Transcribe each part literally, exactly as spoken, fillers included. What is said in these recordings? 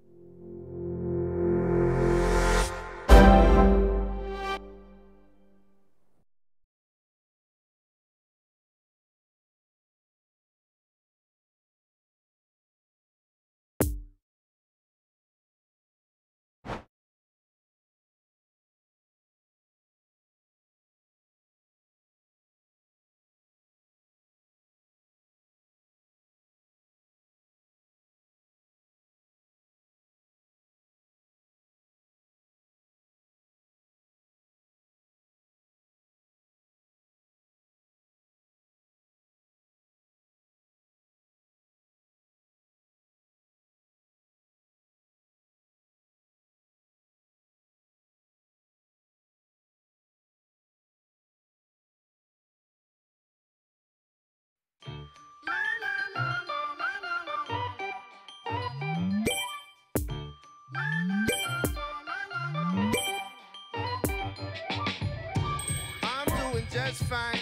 I'm doing just fine.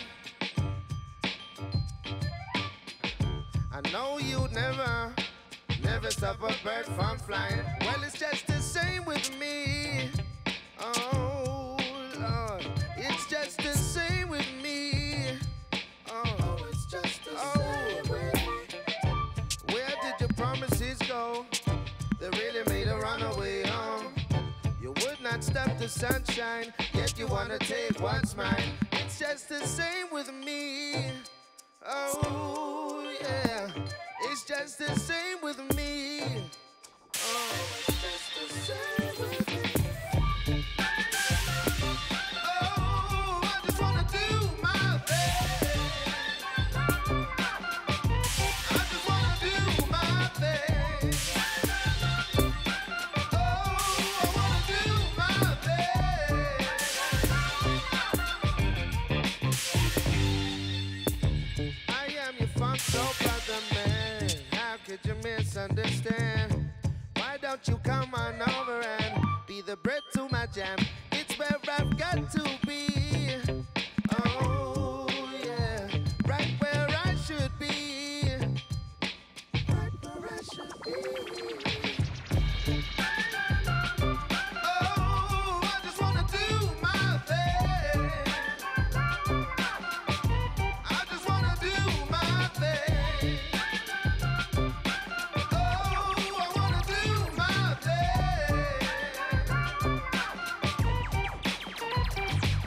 I know you'd never, never stop a bird from flying. Well, it's just the same with me. Oh, Lord, it's just the same with me. Oh, it's just the oh. same with me. Where did your promises go? They really made a runaway home. You would not stop the sunshine, yet you wanna take what's mine. It's just the same with me. Oh, yeah. It's just the same with me. Oh, it's just the same with me. Oh, I just wanna do my thing. I just wanna do my thing. Oh, I wanna do my thing. I am your funk soul brother, man. How could you misunderstand? Why don't you come on over and be the bread to my jam? It's where I've got to be. Oh, yeah. Right where I should be. Right where I should be. Oh, I just wanna do my thing. I just wanna do my thing. Oh, I wanna do my thing.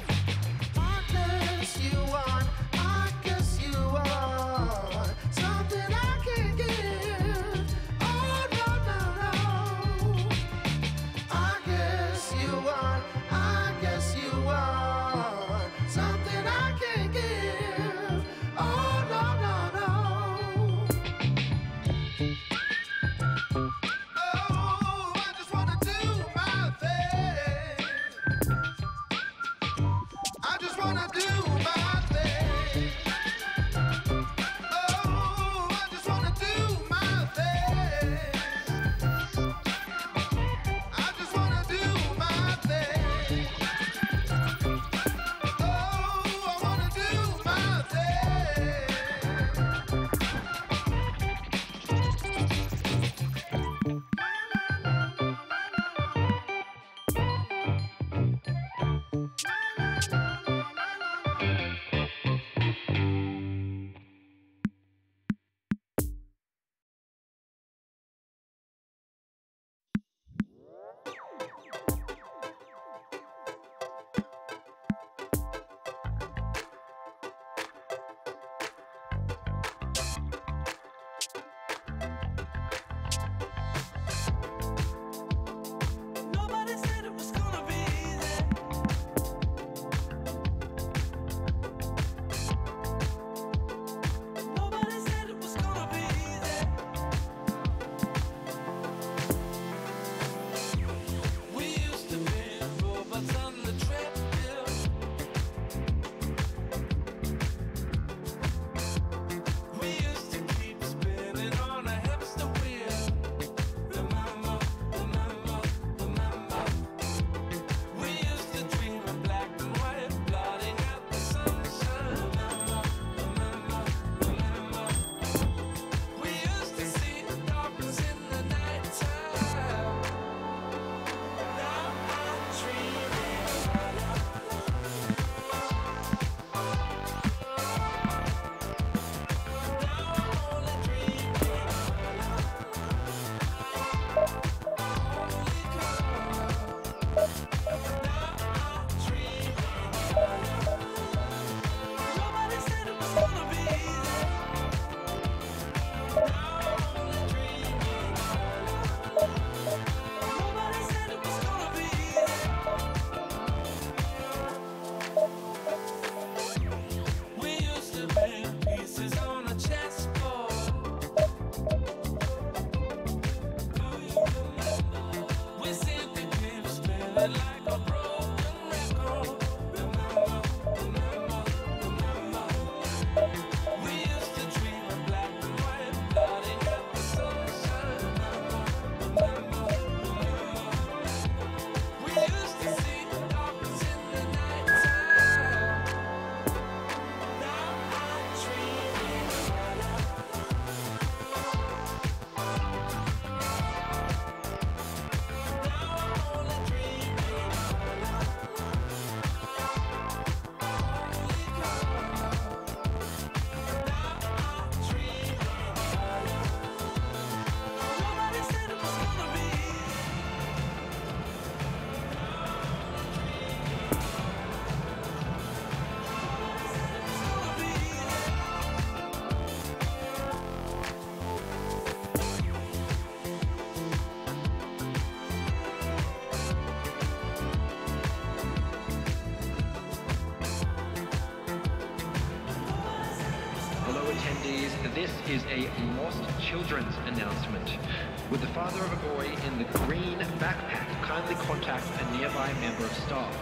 attendees, this is a Lost Children's announcement. Would the father of a boy in the green backpack kindly contact a nearby member of staff?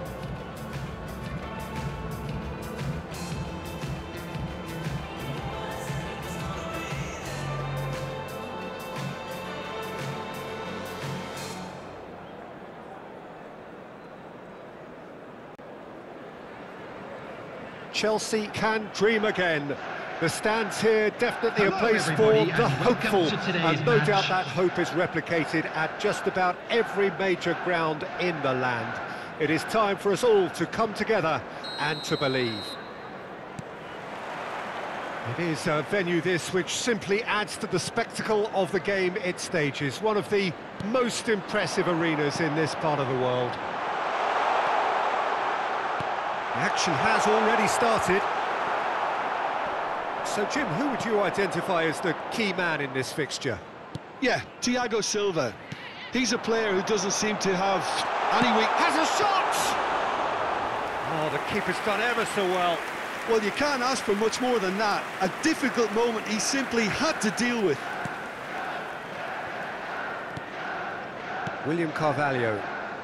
Chelsea can dream again. The stands here definitely Hello a place for everybody, the and welcome hopeful, to today's and no match. doubt that hope is replicated at just about every major ground in the land. It is time for us all to come together and to believe. It is a venue this which simply adds to the spectacle of the game it stages, one of the most impressive arenas in this part of the world. The action has already started. So, Jim, who would you identify as the key man in this fixture? Yeah, Thiago Silva. He's a player who doesn't seem to have any weak... Has a shot! Oh, the keeper's done ever so well. Well, you can't ask for much more than that. A difficult moment he simply had to deal with. William Carvalho.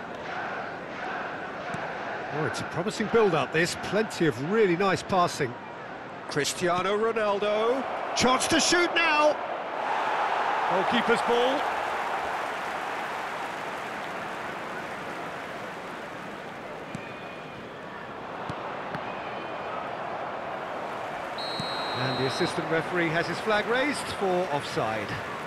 Oh, it's a promising build-up, this. Plenty of really nice passing. Cristiano Ronaldo. Chance to shoot now! Goalkeeper's ball. And the assistant referee has his flag raised for offside.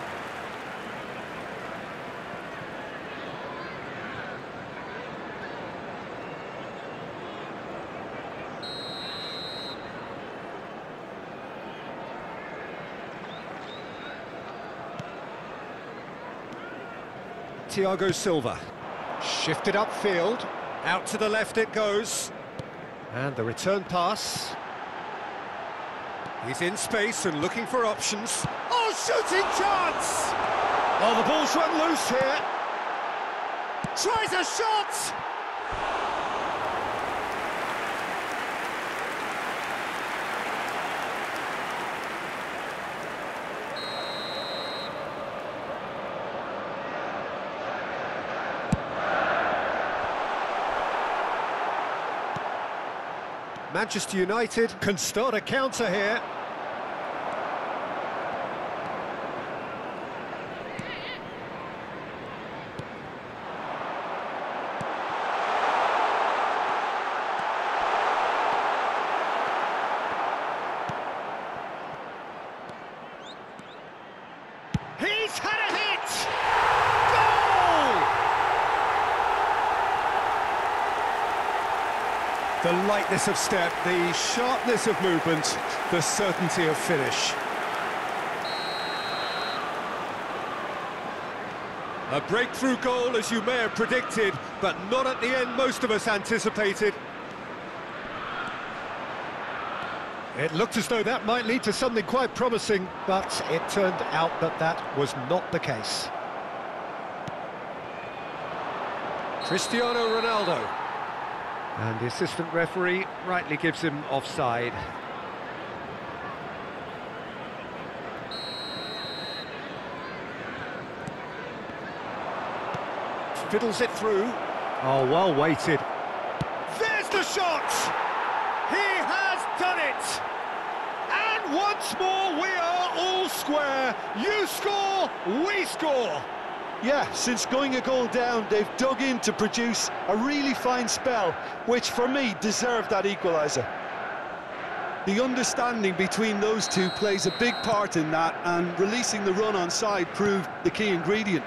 Thiago Silva, shifted upfield, out to the left it goes, and the return pass. He's in space and looking for options. Oh, shooting chance! Oh, the ball's run loose here. Tries a shot! Manchester United can start a counter here. He's had a hit! Goal! The lightness of step, the sharpness of movement, the certainty of finish. A breakthrough goal, as you may have predicted, but not at the end most of us anticipated. It looked as though that might lead to something quite promising, but it turned out that that was not the case. Cristiano Ronaldo. And the assistant referee rightly gives him offside. Fiddles it through. Oh, well weighted. There's the shot! He has done it! And once more we are all square. You score, we score. Yeah, since going a goal down, they've dug in to produce a really fine spell, which for me deserved that equaliser. The understanding between those two plays a big part in that, and releasing the run on side proved the key ingredient.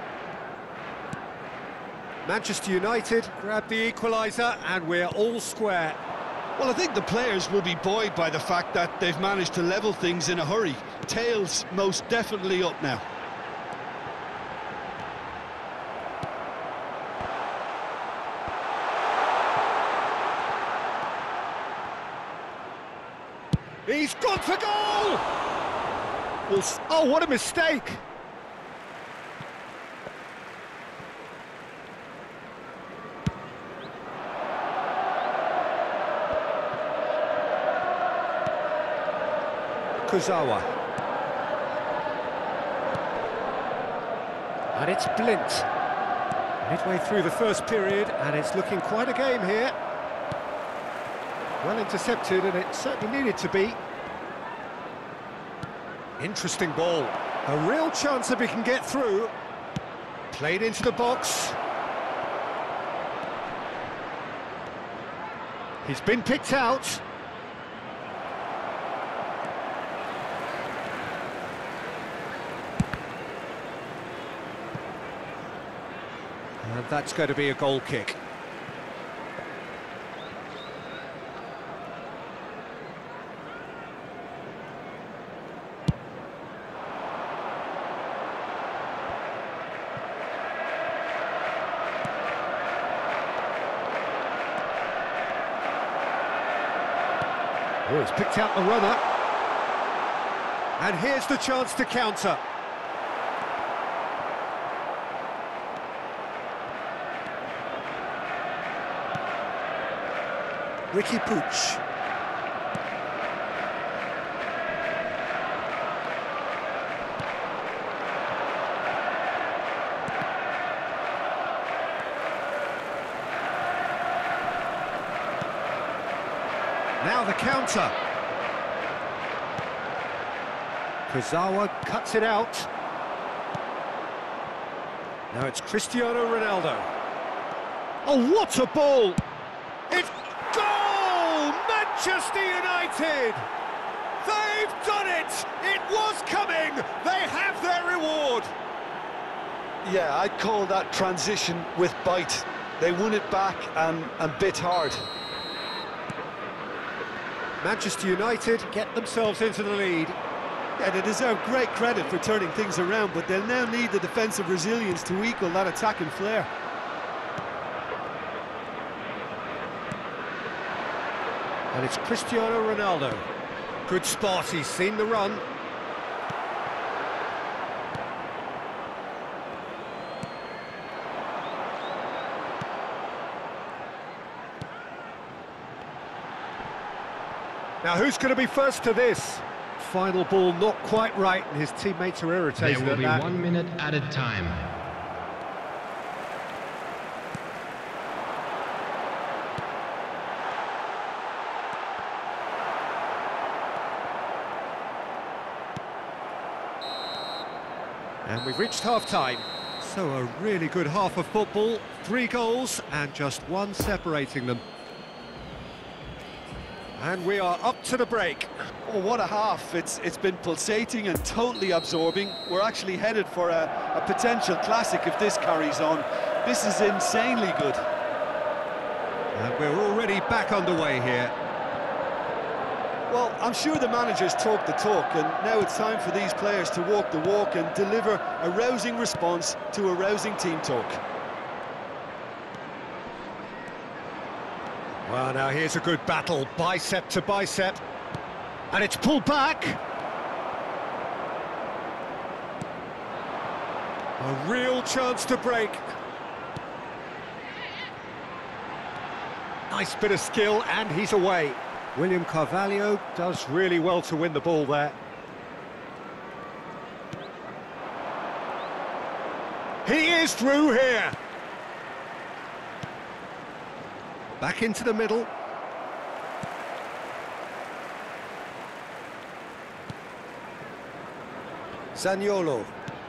Manchester United grab the equaliser and we're all square. Well, I think the players will be buoyed by the fact that they've managed to level things in a hurry. Tails most definitely up now. He's gone for goal! Oh, what a mistake! Kurzawa. And it's Blint. Midway through the first period, and it's looking quite a game here. Well intercepted, and it certainly needed to be. Interesting ball. A real chance if he can get through. Played into the box. He's been picked out. And that's going to be a goal kick. Oh, he's picked out the runner. And here's the chance to counter. Ricky Puig. Now the counter. Kurzawa cuts it out. Now it's Cristiano Ronaldo. Oh, what a ball! It's goal! Manchester United! They've done it! It was coming! They have their reward! Yeah, I'd call that transition with bite. They won it back and, and bit hard. Manchester United get themselves into the lead. Yeah, they deserve great credit for turning things around, but they'll now need the defensive resilience to equal that attacking flair. And it's Cristiano Ronaldo. Good spot, he's seen the run. Now who's going to be first to this? Final ball not quite right, and his teammates are irritated There will at be that. one minute added time. And we've reached half-time. So a really good half of football, three goals and just one separating them. And we are up to the break. Oh, what a half. It's It's been pulsating and totally absorbing. We're actually headed for a, a potential classic if this carries on. This is insanely good. And we're already back underway here. Well, I'm sure the managers talk the talk, and now it's time for these players to walk the walk and deliver a rousing response to a rousing team talk. Well, now here's a good battle, bicep to bicep. And it's pulled back. A real chance to break. Nice bit of skill, and he's away. William Carvalho does really well to win the ball there. He is through here. Back into the middle. Zaniolo.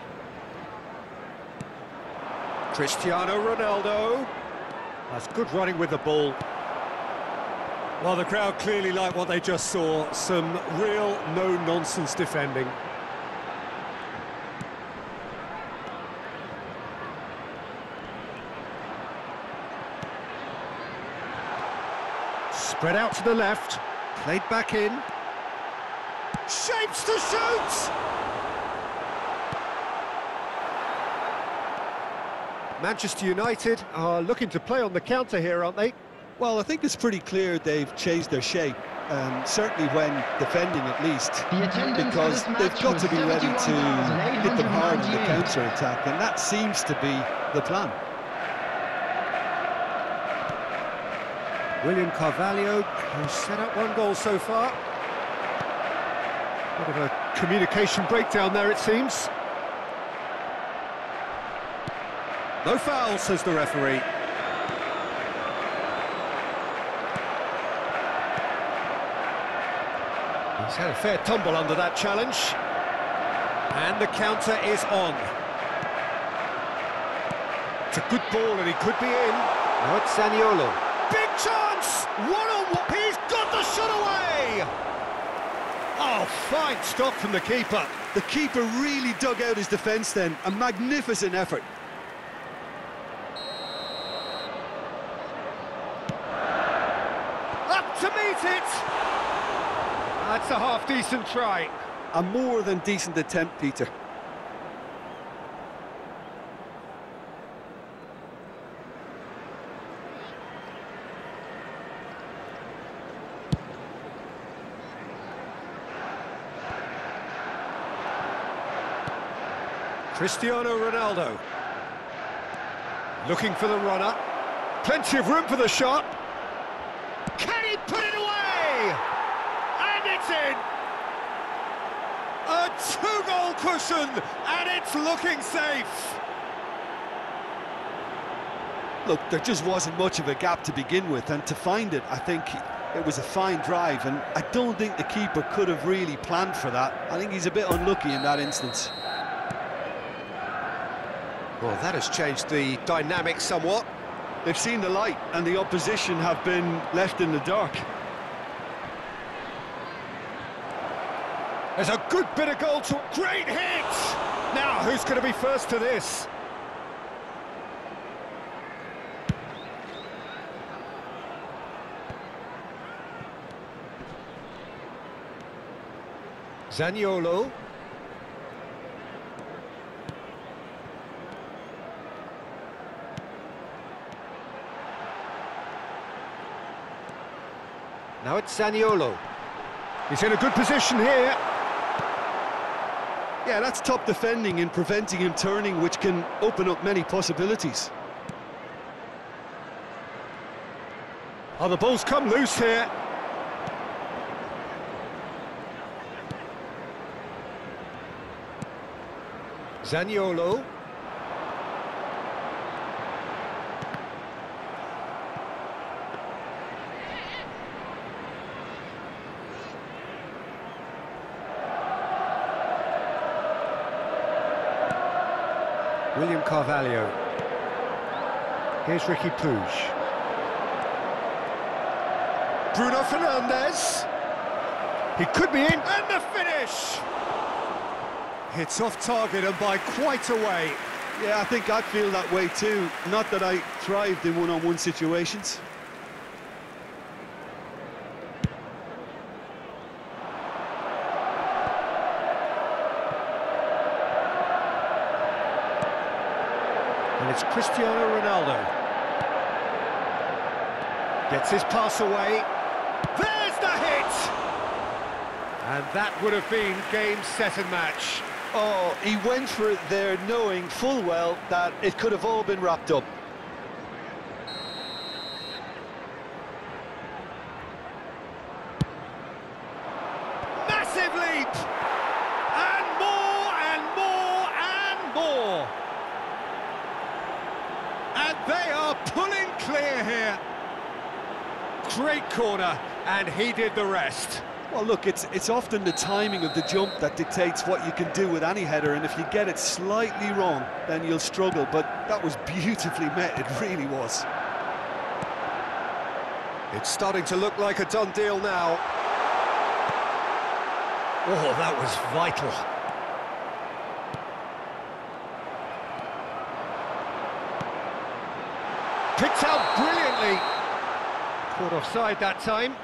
Cristiano Ronaldo. That's good running with the ball. Well, the crowd clearly like what they just saw. Some real no-nonsense defending. Spread out to the left, played back in. Shapes to shoot! Manchester United are looking to play on the counter here, aren't they? Well, I think it's pretty clear they've changed their shape, um, certainly when defending at least, because they've got to be ready to hit them hard in the counter-attack, and that seems to be the plan. William Carvalho, who's set up one goal so far. Bit of a communication breakdown there, it seems. No foul, says the referee. He's had a fair tumble under that challenge. And the counter is on. It's a good ball and he could be in. Now it's Zaniolo. Big chance! One on one. He's got the shot away! Oh, fine stop from the keeper. The keeper really dug out his defence then. A magnificent effort. Up to meet it! That's a half-decent try. A more than decent attempt, Peter. Cristiano Ronaldo. Looking for the runner. Plenty of room for the shot. Can he put it away? And it's in! A two-goal cushion, and it's looking safe. Look, there just wasn't much of a gap to begin with, and to find it, I think it was a fine drive, and I don't think the keeper could have really planned for that. I think he's a bit unlucky in that instance. Well, that has changed the dynamic somewhat. They've seen the light, and the opposition have been left in the dark. There's a good bit of goal to... Great hit! Now, who's going to be first to this? Zaniolo. Now it's Zaniolo. He's in a good position here. Yeah, that's top defending and preventing him turning, which can open up many possibilities. Oh, the ball's come loose here. Zaniolo. William Carvalho. Here's Ricky Puig. Bruno Fernandes. He could be in, and the finish! Hits off target and by quite a way. Yeah, I think I'd feel that way too. Not that I thrived in one-on-one situations. And it's Cristiano Ronaldo. Gets his pass away. There's the hit! And that would have been game, set and match. Oh, he went for it there knowing full well that it could have all been wrapped up. Massive leap! And more and more and more! And they are pulling clear here. Great corner, and he did the rest. Well, look, it's it's often the timing of the jump that dictates what you can do with any header, and if you get it slightly wrong, then you'll struggle, but that was beautifully met, it really was. It's starting to look like a done deal now. Oh, that was vital. Picked out brilliantly. Caught offside that time.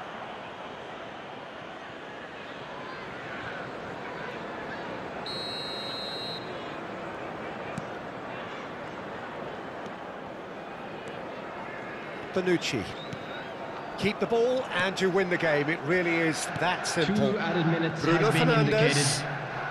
Bonucci. Keep the ball and you win the game. It really is that simple. Two added minutes Bruno has been Fernandes. indicated.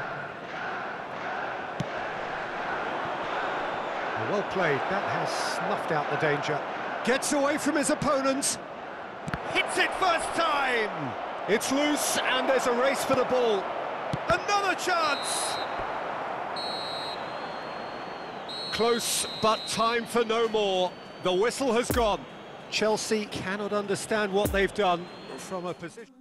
Well played. That has snuffed out the danger. Gets away from his opponent. Hits it first time. It's loose and there's a race for the ball. Another chance! Close, but time for no more. The whistle has gone. Chelsea cannot understand what they've done from a position.